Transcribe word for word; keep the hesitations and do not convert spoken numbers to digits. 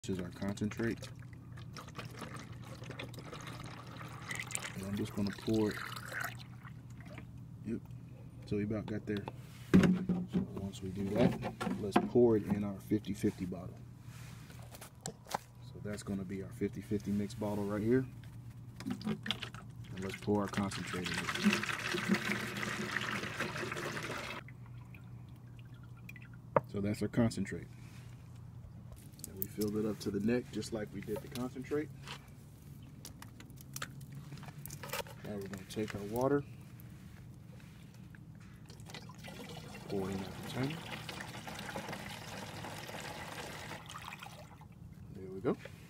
This is our concentrate. And I'm just going to pour it. Yep. So we about got there. So once we do that, let's pour it in our fifty fifty bottle. So that's going to be our fifty fifty mix bottle right here. And let's pour our concentrate in it. So that's our concentrate. And we filled it up to the neck just like we did the concentrate. Now we're going to take our water, pour it in our container. There we go.